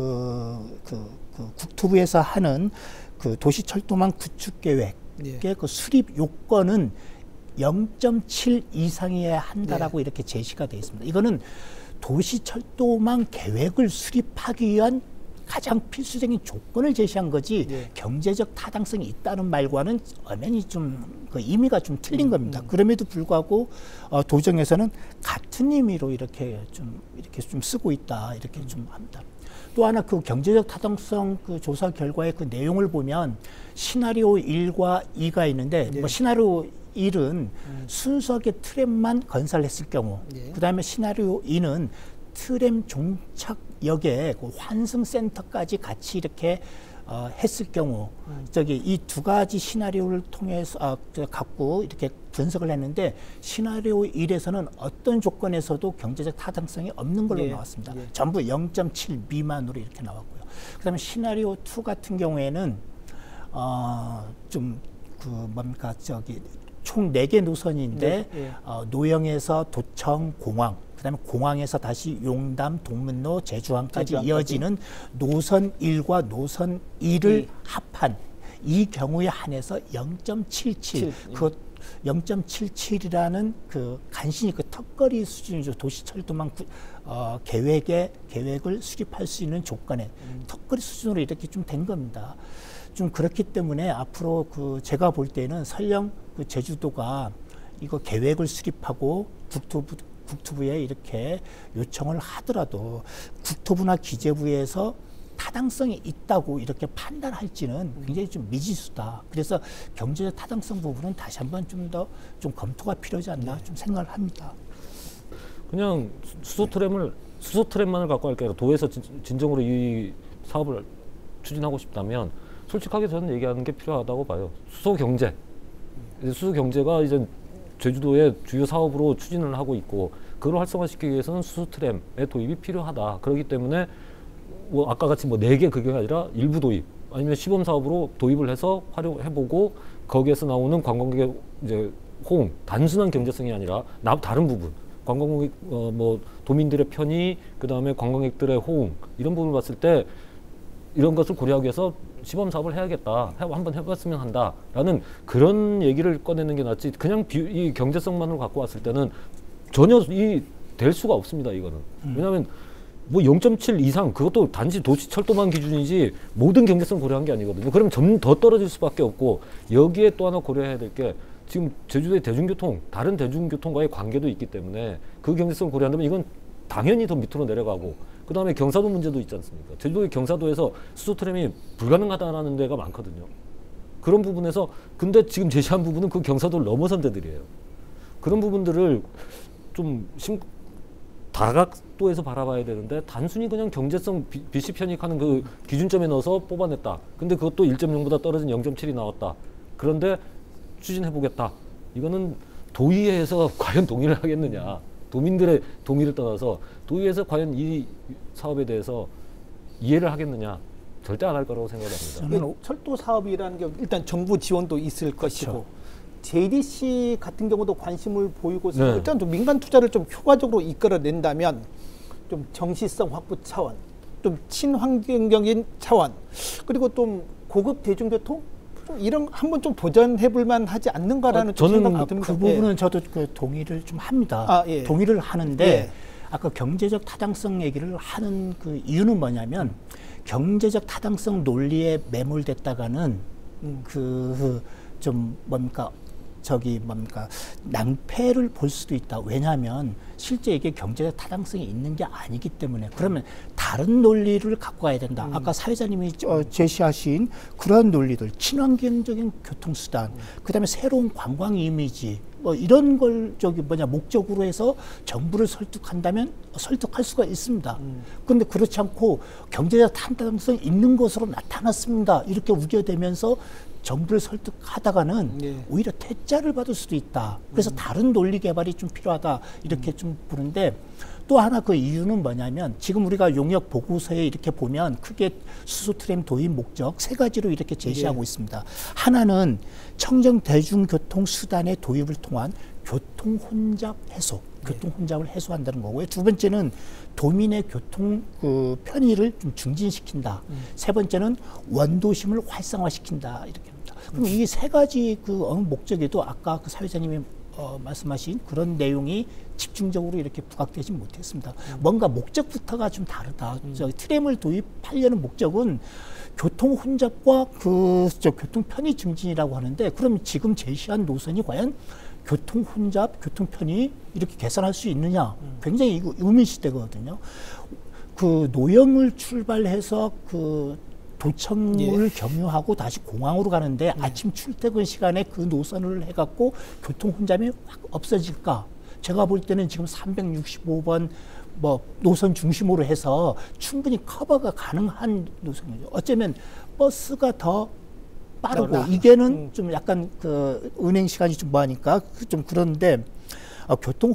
국토부에서 하는 도시 철도망 구축 계획의 수립 요건은 0.7 이상이어야 한다라고 이렇게 제시가 되어 있습니다. 이거는 도시 철도망 계획을 수립하기 위한 가장 필수적인 조건을 제시한 거지 경제적 타당성이 있다는 말과는 엄연히 좀 그 의미가 좀 틀린 겁니다. 그럼에도 불구하고 도정에서는 같은 의미로 이렇게 좀 쓰고 있다 이렇게 좀 합니다. 또 하나 그 경제적 타당성 그 조사 결과의 그 내용을 보면 시나리오 1과 2가 있는데 뭐 시나리오 1은 순수하게 트램만 건설했을 경우, 그 다음에 시나리오 2는 트램 종착역에 그 환승센터까지 같이 이렇게 했을 경우, 이 두 가지 시나리오를 통해서 갖고 이렇게 분석을 했는데, 시나리오 1에서는 어떤 조건에서도 경제적 타당성이 없는 걸로 나왔습니다. 전부 0.7 미만으로 이렇게 나왔고요. 그다음에 시나리오 2 같은 경우에는 좀 총 4개 노선인데 노영에서 도청, 공항, 그다음에 공항에서 다시 용담, 동문로, 제주항까지 이어지는 노선 1과 노선 2를 합한 이 경우에 한해서 0.77, 그 0.77이라는 그 간신히 그 턱걸이 수준이죠. 도시철도망 계획을 수립할 수 있는 조건에 턱걸이 수준으로 이렇게 좀 된 겁니다. 좀 그렇기 때문에 앞으로 제가 볼 때는 설령 제주도가 이거 계획을 수립하고 국토부에 이렇게 요청을 하더라도 국토부나 기재부에서 타당성이 있다고 이렇게 판단할지는 굉장히 좀 미지수다. 그래서 경제적 타당성 부분은 다시 한번 좀 더 좀 검토가 필요하지 않나 좀 생각을 합니다. 그냥 수소트램만을 갖고 할 게 아니라 도에서 진정으로 이 사업을 추진하고 싶다면 솔직하게 저는 얘기하는 게 필요하다고 봐요. 수소경제. 수소경제가 이제 제주도의 주요 사업으로 추진을 하고 있고, 그걸 활성화시키기 위해서는 수소트램의 도입이 필요하다. 그렇기 때문에 뭐 아까 같이 뭐 4개 그게 아니라 일부 도입, 아니면 시범 사업으로 도입을 해서 활용해보고, 거기에서 나오는 관광객의 이제 호응, 단순한 경제성이 아니라 다른 부분, 관광객 뭐 도민들의 편의, 그 다음에 관광객들의 호응, 이런 부분을 봤을 때 이런 것을 고려하기 위해서 시범 사업을 해야겠다, 한번 해봤으면 한다라는 그런 얘기를 꺼내는 게 낫지, 그냥 이 경제성만으로 갖고 왔을 때는 전혀 될 수가 없습니다. 이거는 왜냐하면 뭐 0.7 이상, 그것도 단지 도시 철도망 기준이지 모든 경제성 고려한 게 아니거든요. 그러면 좀 더 떨어질 수밖에 없고, 여기에 또 하나 고려해야 될 게 지금 제주도의 대중교통, 다른 대중교통과의 관계도 있기 때문에 그 경제성을 고려한다면 이건 당연히 더 밑으로 내려가고, 그 다음에 경사도 문제도 있지 않습니까? 제주도의 경사도에서 수소트램이 불가능하다는 데가 많거든요. 그런 부분에서, 근데 지금 제시한 부분은 그 경사도를 넘어선 데들이에요. 그런 부분들을 좀 다각도에서 바라봐야 되는데, 단순히 그냥 경제성 BC 편익하는 그 기준점에 넣어서 뽑아냈다. 근데 그것도 1.0보다 떨어진 0.7이 나왔다. 그런데 추진해보겠다. 이거는 도의회에서 과연 동의를 하겠느냐. 도민들의 동의를 떠나서 도의회에서 과연 이 사업에 대해서 이해를 하겠느냐. 절대 안 할 거라고 생각합니다. 철도 사업이라는 게 일단 정부 지원도 있을 것이고, JDC 같은 경우도 관심을 보이고, 네. 일단 좀 민간 투자를 좀 효과적으로 이끌어낸다면 좀 정시성 확보 차원, 좀 친환경적인 차원, 그리고 좀 고급 대중교통 좀 이런 한번 좀 도전해볼 만하지 않는가라는 저는 생각이 듭니다. 그 부분은 저도 그 동의를 좀 합니다. 예. 동의를 하는데 예. 아까 경제적 타당성 얘기를 하는 그 이유는 뭐냐면, 경제적 타당성 논리에 매몰됐다가는 그 좀 뭡니까 낭패를 볼 수도 있다. 왜냐하면 실제 이게 경제적 타당성이 있는 게 아니기 때문에. 그러면 다른 논리를 갖고 가야 된다. 아까 사회자님이 제시하신 그런 논리들, 친환경적인 교통수단, 그다음에 새로운 관광 이미지, 뭐 이런 걸 목적으로 해서 정부를 설득한다면 설득할 수가 있습니다. 그런데 그렇지 않고 경제적 타당성 있는 것으로 나타났습니다. 이렇게 우겨대면서 정부를 설득하다가는 오히려 퇴짜를 받을 수도 있다. 그래서 다른 논리 개발이 좀 필요하다. 이렇게 좀 보는데, 또 하나 그 이유는 뭐냐면, 지금 우리가 용역 보고서에 이렇게 보면 크게 수소트램 도입 목적 3가지로 이렇게 제시하고 있습니다. 하나는 청정 대중교통 수단의 도입을 통한 교통 혼잡 해소, 교통 혼잡을 해소한다는 거고요. 두 번째는 도민의 교통 그 편의를 좀 증진시킨다. 세 번째는 원도심을 활성화시킨다. 이렇게 합니다. 그럼 이 3가지 그 목적에도 아까 그 사회자님이 말씀하신 그런 내용이 집중적으로 이렇게 부각되지 못했습니다. 뭔가 목적부터가 좀 다르다. 트램을 도입하려는 목적은 교통 혼잡과 교통 편의 증진이라고 하는데, 그럼 지금 제시한 노선이 과연 교통 혼잡, 교통 편의 이렇게 개선할 수 있느냐? 굉장히 이거 의문시대거든요. 그 노영을 출발해서 그 도청을 경유하고 다시 공항으로 가는데 아침 출퇴근 시간에 그 노선을 해갖고 교통 혼잡이 확 없어질까? 제가 볼 때는 지금 365번 뭐 노선 중심으로 해서 충분히 커버가 가능한 노선이죠. 어쩌면 버스가 더 빠르고, 이게는 좀 약간 그 운행 시간이 좀 뭐하니까 좀 그런데, 교통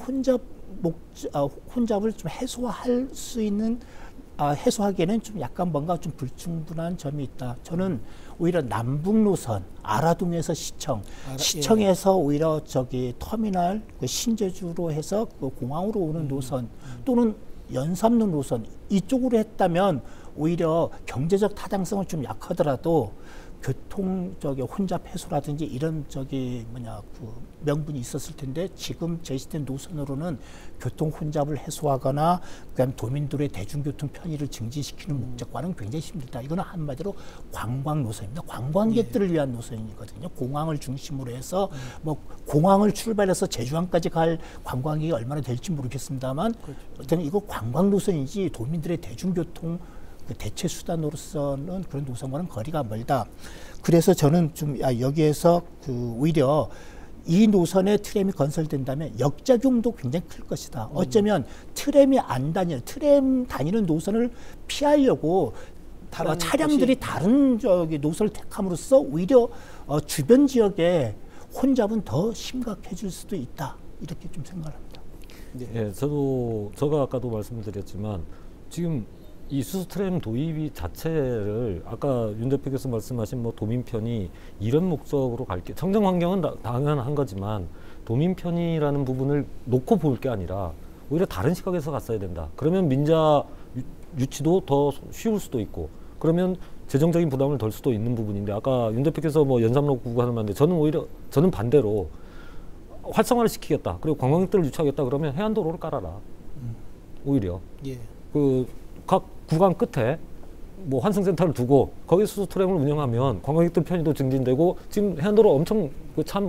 혼잡을 좀 해소할 수 있는, 해소하기에는 좀 약간 뭔가 좀 불충분한 점이 있다. 저는 오히려 남북 노선, 아라동에서 시청에서 오히려 터미널 그 신제주로 해서 그 공항으로 오는 노선, 또는 연삼로 노선, 이쪽으로 했다면 오히려 경제적 타당성은 좀 약하더라도 교통 혼잡 해소라든지 이런 명분이 있었을 텐데, 지금 제시된 노선으로는 교통 혼잡을 해소하거나 그다음 도민들의 대중교통 편의를 증진시키는 목적과는 굉장히 힘들다. 이거는 한마디로 관광 노선입니다. 관광객들을 위한 노선이거든요. 공항을 중심으로 해서 뭐 공항을 출발해서 제주항까지 갈 관광객이 얼마나 될지 모르겠습니다만, 어떤 이거 관광 노선이지 도민들의 대중교통 그 대체 수단으로서는 그런 노선과는 거리가 멀다. 그래서 저는 좀 여기에서 오히려 이 노선에 트램이 건설된다면 역작용도 굉장히 클 것이다. 어쩌면 트램이 트램 다니는 노선을 피하려고 다른 차량들이 다른 노선을 택함으로써 오히려 주변 지역에 혼잡은 더 심각해질 수도 있다. 이렇게 좀 생각합니다. 예, 제가 아까도 말씀드렸지만 지금 이 수소트램 도입 자체를 아까 윤 대표께서 말씀하신 뭐 도민 편의 이런 목적으로 갈게, 청정 환경은 당연한 거지만 도민 편의라는 부분을 놓고 볼 게 아니라 오히려 다른 시각에서 갔어야 된다. 그러면 민자 유치도 더 쉬울 수도 있고, 그러면 재정적인 부담을 덜 수도 있는 부분인데, 아까 윤 대표께서 뭐 연삼로 구간을 만드는데 저는 반대로 활성화를 시키겠다. 그리고 관광객들을 유치하겠다. 그러면 해안도로를 깔아라. 오히려 각 구간 끝에 뭐 환승센터를 두고 거기 수소트램을 운영하면 관광객들 편의도 증진되고, 지금 해안도로 엄청 참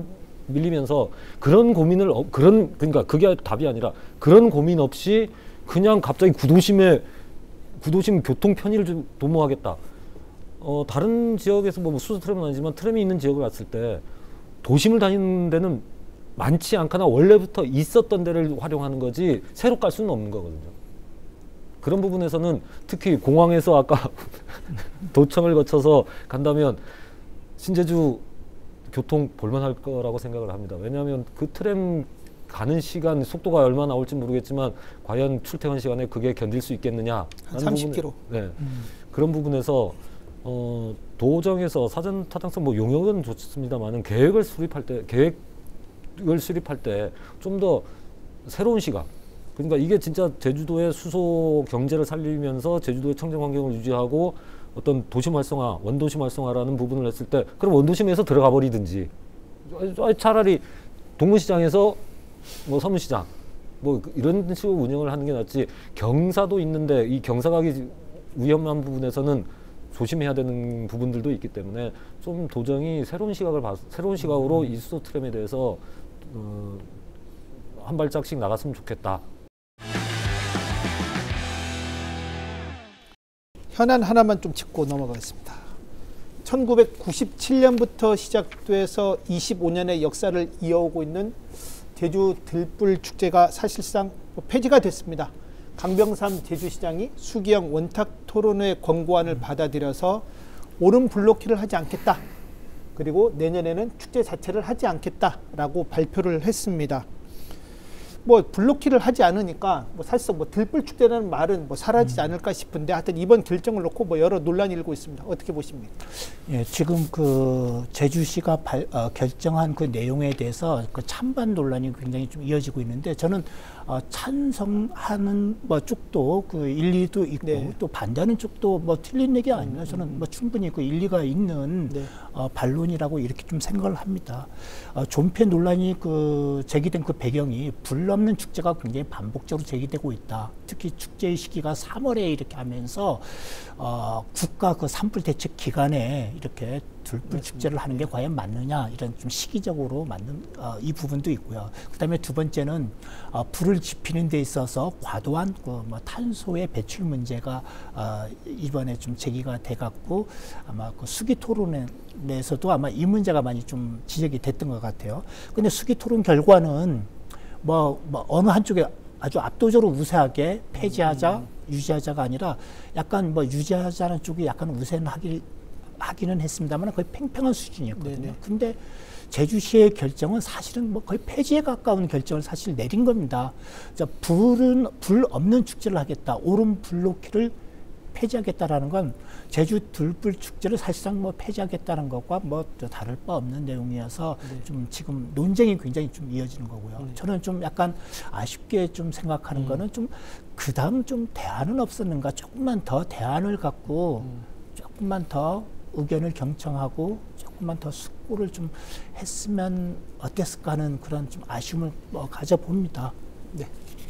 밀리면서 그런 고민을 그러니까 그게 답이 아니라 그런 고민 없이 그냥 갑자기 구도심 교통 편의를 도모하겠다. 다른 지역에서 뭐 수소 트램은 아니지만 트램이 있는 지역을 갔을 때 도심을 다니는 데는 많지 않거나 원래부터 있었던 데를 활용하는 거지 새로 깔 수는 없는 거거든요. 그런 부분에서는 특히 공항에서 아까 도청을 거쳐서 간다면 신제주 교통 볼만할 거라고 생각을 합니다. 왜냐하면 그 트램 가는 시간 속도가 얼마나 나올지 모르겠지만 과연 출퇴근 시간에 그게 견딜 수 있겠느냐 한 30km. 네. 그런 부분에서 도정에서 사전 타당성 뭐 용역은 좋습니다만은 계획을 수립할 때 좀 더 새로운 시각, 그러니까 이게 진짜 제주도의 수소 경제를 살리면서 제주도의 청정 환경을 유지하고 어떤 도심 활성화, 원도심 활성화라는 부분을 했을 때 그럼 원도심에서 들어가 버리든지 차라리 동문시장에서 뭐 서문시장 뭐 이런 식으로 운영을 하는 게 낫지. 경사도 있는데 이 경사각이 위험한 부분에서는 조심해야 되는 부분들도 있기 때문에 좀 도정이 새로운 시각으로 이 수소 트램에 대해서 한 발짝씩 나갔으면 좋겠다. 현안 하나만 좀 짚고 넘어가겠습니다. 1997년부터 시작돼서 25년의 역사를 이어오고 있는 제주 들불 축제가 사실상 폐지가 됐습니다. 강병삼 제주시장이 수기영 원탁 토론회 권고안을 받아들여서 오름 블로키를 하지 않겠다. 그리고 내년에는 축제 자체를 하지 않겠다라고 발표를 했습니다. 뭐 블로키를 하지 않으니까 뭐 사실상 뭐 들불 축제라는 말은 뭐 사라지지 않을까 싶은데 하여튼 이번 결정을 놓고 뭐 여러 논란이 일고 있습니다. 어떻게 보십니까? 예, 지금 그 제주시가 결정한 그 내용에 대해서 그 찬반 논란이 굉장히 좀 이어지고 있는데 저는 찬성하는 뭐 쪽도 그 일리도 있고 네. 또 반대하는 쪽도 뭐 틀린 얘기 아니라 저는 뭐 충분히 그 일리가 있는 네. 반론이라고 이렇게 좀 생각을 합니다. 존폐 논란이 그 제기된 그 배경이 불 없는 축제가 굉장히 반복적으로 제기되고 있다. 특히 축제의 시기가 3월에 이렇게 하면서 국가 그 산불 대책 기간에 이렇게 들불 축제를 하는 게 과연 맞느냐 이런 좀 시기적으로 맞는 이 부분도 있고요. 그다음에 두 번째는 불을 지피는 데 있어서 과도한 그 뭐 탄소의 배출 문제가 이번에 좀 제기가 돼갖고 아마 그 수기 토론에서도 아마 이 문제가 많이 좀 지적이 됐던 것 같아요. 근데 수기 토론 결과는 뭐 어느 한쪽에 아주 압도적으로 우세하게 폐지하자, 유지하자가 아니라 약간 뭐 유지하자는 쪽이 약간 하기는 했습니다만 거의 팽팽한 수준이었거든요. 네네. 근데 제주시의 결정은 사실은 뭐 거의 폐지에 가까운 결정을 사실 내린 겁니다. 불 없는 축제를 하겠다, 오름 블로키를 폐지하겠다라는 건 제주 들불 축제를 사실상 뭐 폐지하겠다는 것과 뭐 다를 바 없는 내용이어서 좀 지금 논쟁이 굉장히 좀 이어지는 거고요. 저는 좀 약간 아쉽게 좀 생각하는 거는 좀 그다음 좀 대안은 없었는가, 조금만 더 대안을 갖고 조금만 더 의견을 경청하고 조금만 더 숙고를 좀 했으면 어땠을까 하는 그런 좀 아쉬움을 가져봅니다. 네.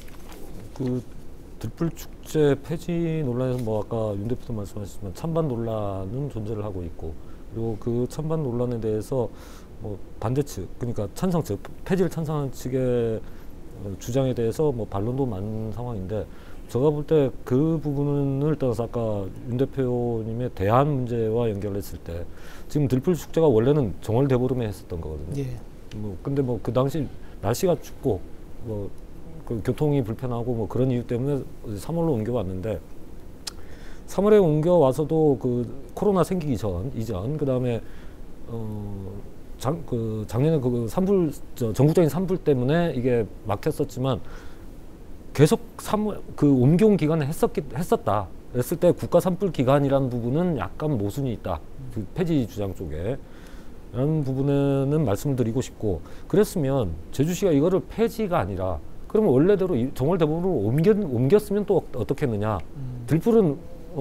그 들불 축제 폐지 논란에서 뭐 아까 윤 대표도 말씀하셨지만 찬반 논란은 존재를 하고 있고, 그리고 그 찬반 논란에 대해서 뭐 반대 측, 그러니까 찬성 측, 폐지를 찬성하는 측의 주장에 대해서 뭐 반론도 많은 상황인데, 제가 볼 때 그 부분을 따라서 아까 윤 대표님의 대안 문제와 연결했을 때 지금 들불 축제가 원래는 정월 대보름에 했었던 거거든요. 예. 뭐 근데 뭐 그 당시 날씨가 춥고 뭐 그 교통이 불편하고 뭐 그런 이유 때문에 3월로 옮겨왔는데, 3월에 옮겨와서도 그 코로나 생기기 이전 그다음에 작년에 그 산불 전국적인 산불 때문에 이게 막혔었지만 계속 그 옮겨온 기간에 했었다. 했을 때 국가 산불 기간이라는 부분은 약간 모순이 있다. 그 폐지 주장 쪽에. 라는 부분에는 말씀을 드리고 싶고, 그랬으면 제주시가 이거를 폐지가 아니라 그러면 원래대로 정월 대보름으로 옮겼으면 또 어떻게 했느냐. 들불은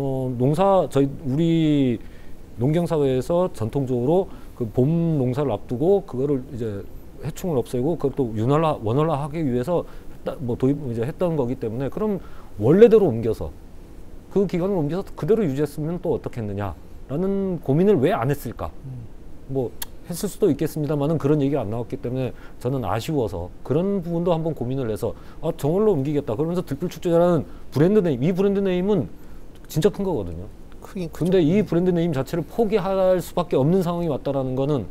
우리 농경사회에서 전통적으로 그 봄 농사를 앞두고 그거를 이제 해충을 없애고 그것도 원활화하기 위해서 이제 했던 거기 때문에, 그럼 원래대로 옮겨서 그 기간을 옮겨서 그대로 유지했으면 또 어떻게 했느냐라는 고민을 왜 안 했을까? 뭐 했을 수도 있겠습니다만은 그런 얘기가 안 나왔기 때문에 저는 아쉬워서 그런 부분도 한번 고민을 해서 정월로 옮기겠다 그러면서 들불축제라는 브랜드 네임, 이 브랜드 네임은 진짜 큰 거거든요. 근데 이 브랜드 네임 자체를 포기할 수밖에 없는 상황이 왔다라는 거는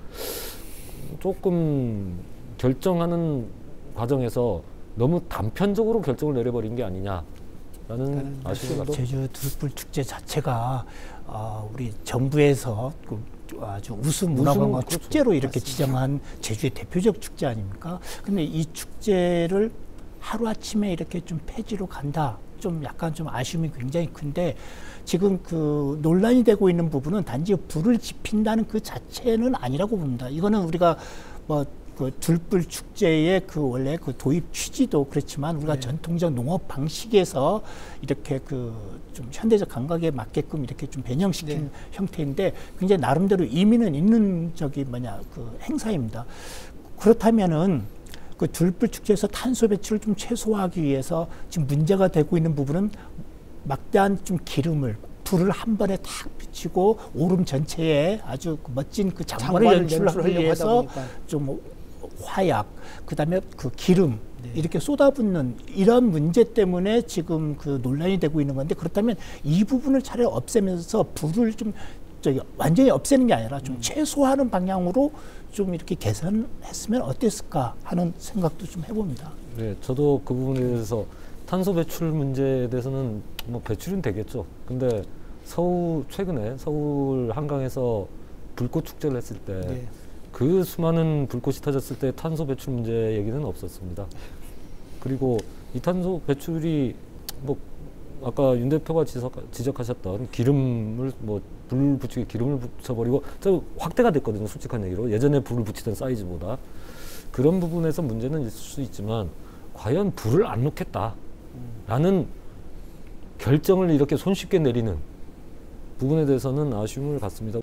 조금 결정하는 과정에서 너무 단편적으로 결정을 내려버린 게 아니냐라는 아쉬움도. 제주 들불축제 자체가 우리 정부에서 아주 우수 문화관광 축제로 이렇게 맞습니다. 지정한 제주의 대표적 축제 아닙니까? 근데 이 축제를 하루아침에 이렇게 좀 폐지로 간다. 좀 약간 좀 아쉬움이 굉장히 큰데 지금 그 논란이 되고 있는 부분은 단지 불을 지핀다는 그 자체는 아니라고 봅니다. 이거는 우리가 뭐 그 들불 축제의 그 원래 그 도입 취지도 그렇지만 우리가 네. 전통적 농업 방식에서 이렇게 그 좀 현대적 감각에 맞게끔 이렇게 좀 변형시킨 네. 형태인데 굉장히 나름대로 의미는 있는 그 행사입니다. 그렇다면은 그 들불 축제에서 탄소 배출을 좀 최소화하기 위해서 지금 문제가 되고 있는 부분은 막대한 좀 기름을 불을 한 번에 탁 비치고 오름 전체에 아주 멋진 그 장관을 연출하기 위해서 좀 화약, 그다음에 그 기름 네. 이렇게 쏟아붓는 이런 문제 때문에 지금 그 논란이 되고 있는 건데 그렇다면 이 부분을 차라리 없애면서 불을 좀 완전히 없애는 게 아니라 좀 최소화하는 방향으로 좀 이렇게 개선했으면 어땠을까 하는 생각도 좀 해봅니다. 네, 저도 그 부분에 대해서 탄소 배출 문제에 대해서는 뭐 배출은 되겠죠. 근데 최근에 서울 한강에서 불꽃 축제를 했을 때 네. 그 수많은 불꽃이 터졌을 때 탄소 배출 문제 얘기는 없었습니다. 그리고 이 탄소 배출이 뭐 아까 윤 대표가 지적하셨던 기름을 뭐 불 붙이게 기름을 붙여버리고 저 확대가 됐거든요. 솔직한 얘기로 예전에 불을 붙이던 사이즈보다 그런 부분에서 문제는 있을 수 있지만 과연 불을 안 놓겠다라는 결정을 이렇게 손쉽게 내리는 부분에 대해서는 아쉬움을 갖습니다.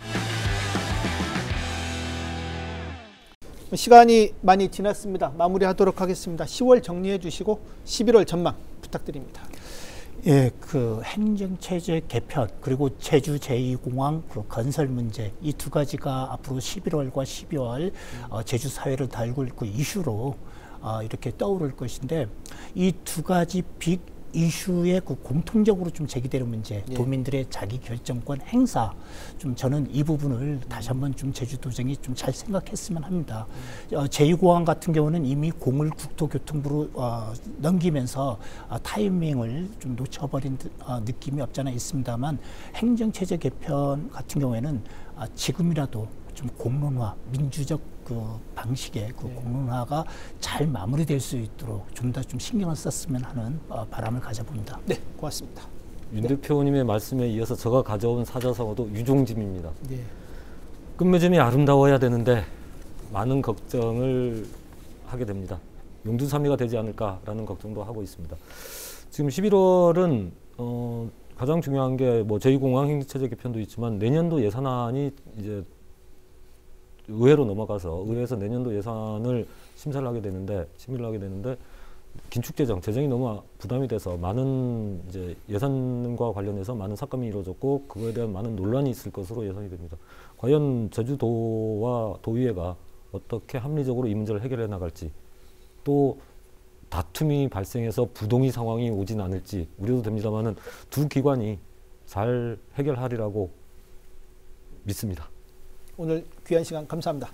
시간이 많이 지났습니다. 마무리하도록 하겠습니다. 10월 정리해 주시고 11월 전망 부탁드립니다. 예, 그 행정체제 개편 그리고 제주 제2공항 그 건설 문제 이 두 가지가 앞으로 11월과 12월 제주 사회를 달굴 그 이슈로 이렇게 떠오를 것인데 이 두 가지 빅 이슈에 그 공통적으로 좀 제기되는 문제, 예. 도민들의 자기 결정권 행사, 좀 저는 이 부분을 다시 한번 좀 제주도정이 좀 잘 생각했으면 합니다. 제2공항 같은 경우는 이미 공을 국토교통부로 넘기면서 타이밍을 좀 놓쳐버린 느낌이 없잖아 있습니다만 행정체제 개편 같은 경우에는 지금이라도 좀 공론화, 민주적 그 방식의 그 공론화가 잘 마무리될 수 있도록 좀 더 좀 신경을 썼으면 하는 바람을 가져봅니다. 네, 고맙습니다. 윤 대표님의 말씀에 이어서 제가 가져온 사자성어도 유종짐입니다. 네. 끝맺음이 아름다워야 되는데 많은 걱정을 하게 됩니다. 용두삼이가 되지 않을까라는 걱정도 하고 있습니다. 지금 11월은 가장 중요한 게 뭐 제2공항 행정체제 개편도 있지만 내년도 예산안이 이제 의회로 넘어가서 의회에서 내년도 예산을 심의를 하게 되는데 긴축재정, 재정이 너무 부담이 돼서 많은 이제 예산과 관련해서 많은 삭감이 이루어졌고 그거에 대한 많은 논란이 있을 것으로 예상이 됩니다. 과연 제주도와 도의회가 어떻게 합리적으로 이 문제를 해결해 나갈지 또 다툼이 발생해서 부동의 상황이 오진 않을지 우려도 됩니다만은 두 기관이 잘 해결하리라고 믿습니다. 오늘 귀한 시간 감사합니다.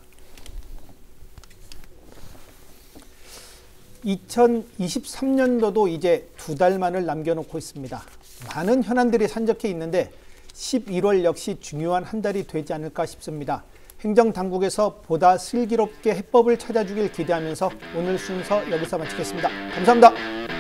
2023년도도 이제 2달만을 남겨놓고 있습니다. 많은 현안들이 산적해 있는데 11월 역시 중요한 한 달이 되지 않을까 싶습니다. 행정당국에서 보다 슬기롭게 해법을 찾아주길 기대하면서 오늘 순서 여기서 마치겠습니다. 감사합니다.